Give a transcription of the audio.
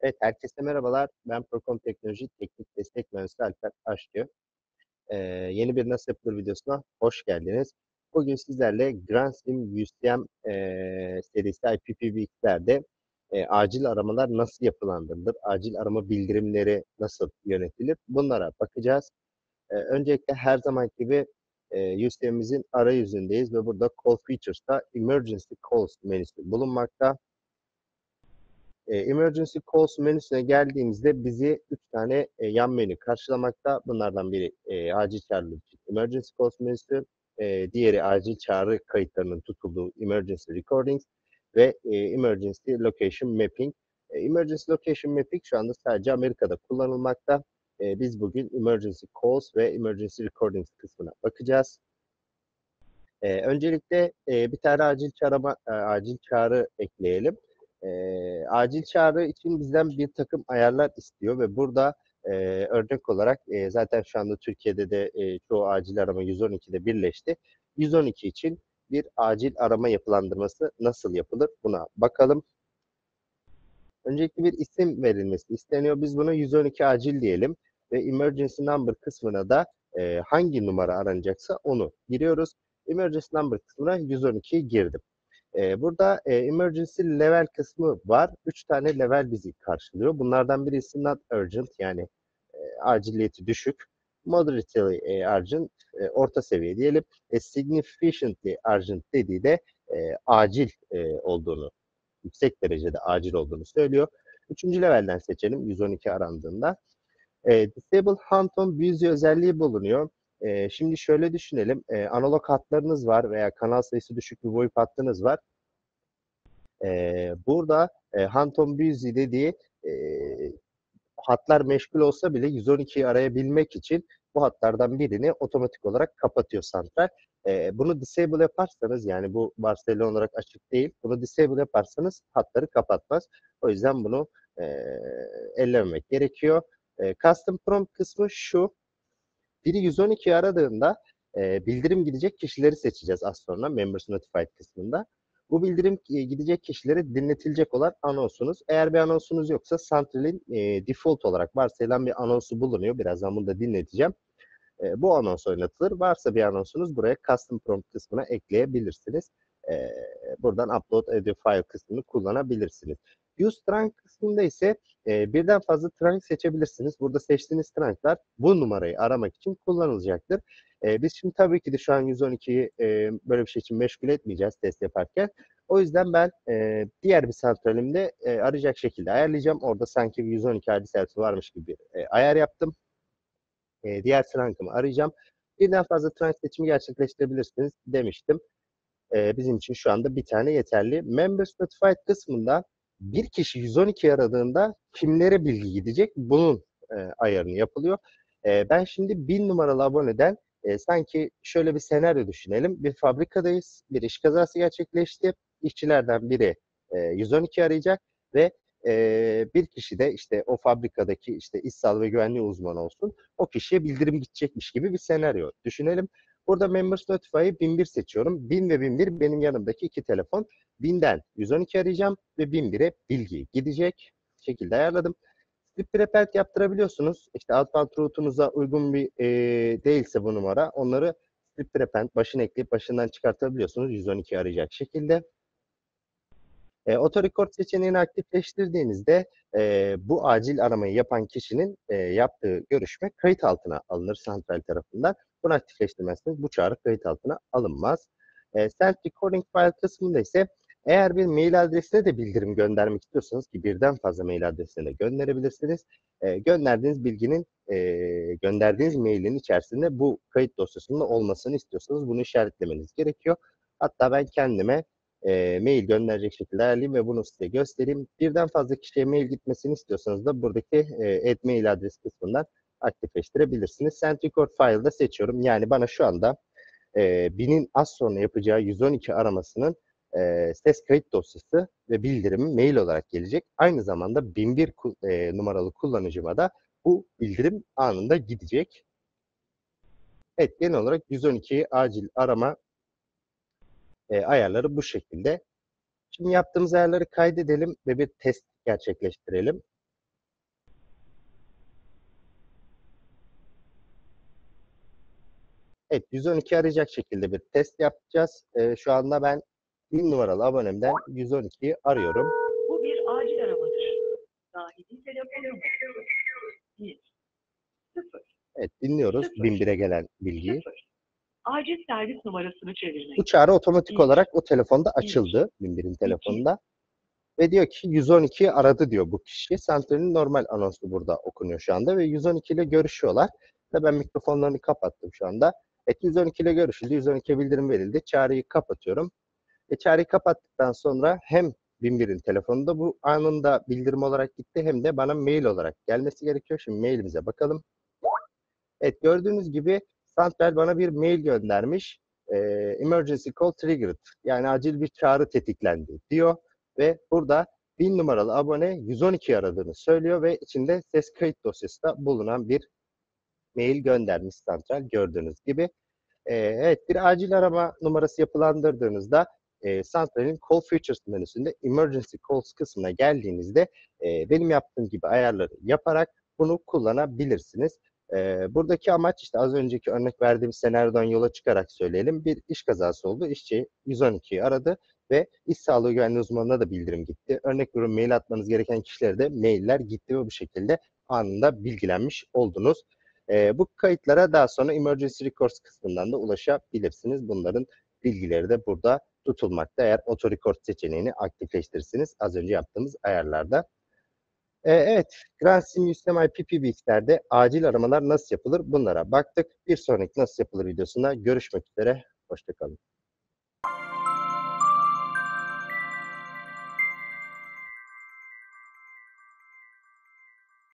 Evet, herkese merhabalar. Ben Procom Teknoloji Teknik Destek Mühendisi Alper Aşçı. Yeni bir Nasıl Yapılır videosuna hoş geldiniz. Bugün sizlerle GrandSim UCM serisi IPv4'lerde acil aramalar nasıl yapılandırılır, acil arama bildirimleri nasıl yönetilir, bunlara bakacağız. Öncelikle her zaman gibi UCM'imizin arayüzündeyiz ve burada Call Features'ta Emergency Calls menüsü bulunmakta. Emergency Calls menüsüne geldiğimizde bizi 3 tane yan menü karşılamakta. Bunlardan biri acil çağrılar için Emergency Calls menüsü, diğeri acil çağrı kayıtlarının tutulduğu Emergency Recordings ve Emergency Location Mapping. Emergency Location Mapping şu anda sadece Amerika'da kullanılmakta. Biz bugün Emergency Calls ve Emergency Recordings kısmına bakacağız. Öncelikle bir tane acil çağrı ekleyelim. Acil çağrı için bizden bir takım ayarlar istiyor ve burada örnek olarak zaten şu anda Türkiye'de de çoğu acil arama 112'de birleşti. 112 için bir acil arama yapılandırması nasıl yapılır? Buna bakalım. Öncelikle bir isim verilmesi isteniyor. Biz buna 112 acil diyelim ve emergency number kısmına da hangi numara aranacaksa onu giriyoruz. Emergency number kısmına 112'yi girdim. Burada emergency level kısmı var. 3 tane level bizi karşılıyor. Bunlardan birisi not urgent, yani aciliyeti düşük. Moderately urgent, orta seviye diyelim. Significantly urgent dediği de acil olduğunu, yüksek derecede acil olduğunu söylüyor. Üçüncü levelden seçelim 112 arandığında. Disable Phantom Busy özelliği bulunuyor. Şimdi şöyle düşünelim. Analog hatlarınız var veya kanal sayısı düşük bir VoIP hattınız var. Burada Phantom Busy dediği e, hatlar meşgul olsa bile 112'yi arayabilmek için bu hatlardan birini otomatik olarak kapatıyor santral. Bunu disable yaparsanız, yani bu varsayılan olarak açık değil, bunu disable yaparsanız hatları kapatmaz. O yüzden bunu e, ellememek gerekiyor. Custom prompt kısmı şu: biri 112 aradığında bildirim gidecek kişileri seçeceğiz az sonra Members Notified kısmında. Bu bildirim gidecek kişilere dinletilecek olan anonsunuz. Eğer bir anonsunuz yoksa santralin default olarak varsayılan bir anonsu bulunuyor. Birazdan bunu da dinleteceğim. Bu anons oynatılır. Varsa bir anonsunuz buraya Custom Prompt kısmına ekleyebilirsiniz. E, Buradan Upload Audio File kısmını kullanabilirsiniz. Use Trunk kısmında ise birden fazla trunk seçebilirsiniz. Burada seçtiğiniz trunklar bu numarayı aramak için kullanılacaktır. Biz şimdi tabii ki de şu an 112'yi böyle bir şey için meşgul etmeyeceğiz test yaparken. O yüzden ben diğer bir santralimde arayacak şekilde ayarlayacağım. Orada sanki bir 112 acil servisi varmış gibi bir ayar yaptım. Diğer trunk'ımı arayacağım. Birden fazla trunk seçimi gerçekleştirebilirsiniz demiştim. Bizim için şu anda bir tane yeterli. Members Notified kısmında bir kişi 112 aradığında kimlere bilgi gidecek? Bunun ayarını yapılıyor. Ben şimdi 1000 numaralı aboneden sanki şöyle bir senaryo düşünelim. Bir fabrikadayız. Bir iş kazası gerçekleşti. İşçilerden biri 112 arayacak ve bir kişi de işte o fabrikadaki işte iş sağlığı ve güvenliği uzmanı olsun. O kişiye bildirim gidecekmiş gibi bir senaryo düşünelim. Burada Members Notify'ı 1001 seçiyorum. 1000 ve 1001 benim yanımdaki iki telefon. 1000'den 112 arayacağım ve 1001'e bilgi gidecek. Bu şekilde ayarladım. Strip Prepend yaptırabiliyorsunuz. İşte outbound route'unuza uygun bir değilse bu numara, onları Strip Prepend başına ekleyip başından çıkartabiliyorsunuz 112 arayacak şekilde. Auto Record seçeneğini aktifleştirdiğinizde bu acil aramayı yapan kişinin yaptığı görüşme kayıt altına alınır santral tarafından. Bunu aktifleştirmezseniz bu çağrı kayıt altına alınmaz. Send Recording File kısmında ise eğer bir mail adresine de bildirim göndermek istiyorsanız, ki birden fazla mail adresine de gönderebilirsiniz, gönderdiğiniz bilginin gönderdiğiniz mailin içerisinde bu kayıt dosyasında olmasını istiyorsanız bunu işaretlemeniz gerekiyor. Hatta ben kendime mail gönderecek şekilde ayarlayayım ve bunu size göstereyim. Birden fazla kişiye mail gitmesini istiyorsanız da buradaki add mail adres kısmından aktifleştirebilirsiniz. Send Record File'da seçiyorum. Yani bana şu anda 1000'in az sonra yapacağı 112 aramasının ses kayıt dosyası ve bildirimi mail olarak gelecek. Aynı zamanda 1001 numaralı kullanıcıma da bu bildirim anında gidecek. Evet, genel olarak 112'yi acil arama ayarları bu şekilde. Şimdi yaptığımız ayarları kaydedelim ve bir test gerçekleştirelim. Evet, 112 arayacak şekilde bir test yapacağız. Şu anda ben 1000 numaralı abonemden 112'yi arıyorum. Bu bir acil aramadır. Dahili telefonu 1 0 Evet, dinliyoruz 0 1001'e gelen bilgiyi. 0. Acil servis numarasını çevirmek. Bu çağrı otomatik 1 olarak o telefonda 1 açıldı, 1001'in 2 telefonunda. Ve diyor ki 112'yi aradı diyor bu kişi. Santral'in normal anonsu burada okunuyor şu anda ve 112 ile görüşüyorlar. Ve ben mikrofonlarını kapattım şu anda. Evet, 112 ile görüşüldü. 112'ye bildirim verildi. Çağrıyı kapatıyorum. Çağrıyı kapattıktan sonra hem 1001'in telefonunda bu anında bildirim olarak gitti hem de bana mail olarak gelmesi gerekiyor. Şimdi mailimize bakalım. Evet, gördüğünüz gibi Santral bana bir mail göndermiş. Emergency call triggered. Yani acil bir çağrı tetiklendi diyor. Ve burada 1000 numaralı abone 112 aradığını söylüyor ve içinde ses kayıt dosyası da bulunan bir mail göndermiş Santral gördüğünüz gibi. Evet, bir acil arama numarası yapılandırdığınızda Santral'in Call Features menüsünde Emergency Calls kısmına geldiğinizde benim yaptığım gibi ayarları yaparak bunu kullanabilirsiniz. Buradaki amaç işte az önceki örnek verdiğim senaryodan yola çıkarak söyleyelim. Bir iş kazası oldu. İşçi 112'yi aradı ve iş sağlığı güvenliği uzmanına da bildirim gitti. Örnek veriyorum, mail atmanız gereken kişilere de mailler gitti ve bu şekilde anında bilgilenmiş oldunuz. Bu kayıtlara daha sonra Emergency Records kısmından da ulaşabilirsiniz. Bunların bilgileri de burada tutulmakta. Eğer Auto Record seçeneğini aktifleştirirsiniz az önce yaptığımız ayarlarda. Evet, Grand Sim System IPPBX'lerde acil aramalar nasıl yapılır? Bunlara baktık. Bir sonraki nasıl yapılır videosunda görüşmek üzere. Hoşça kalın.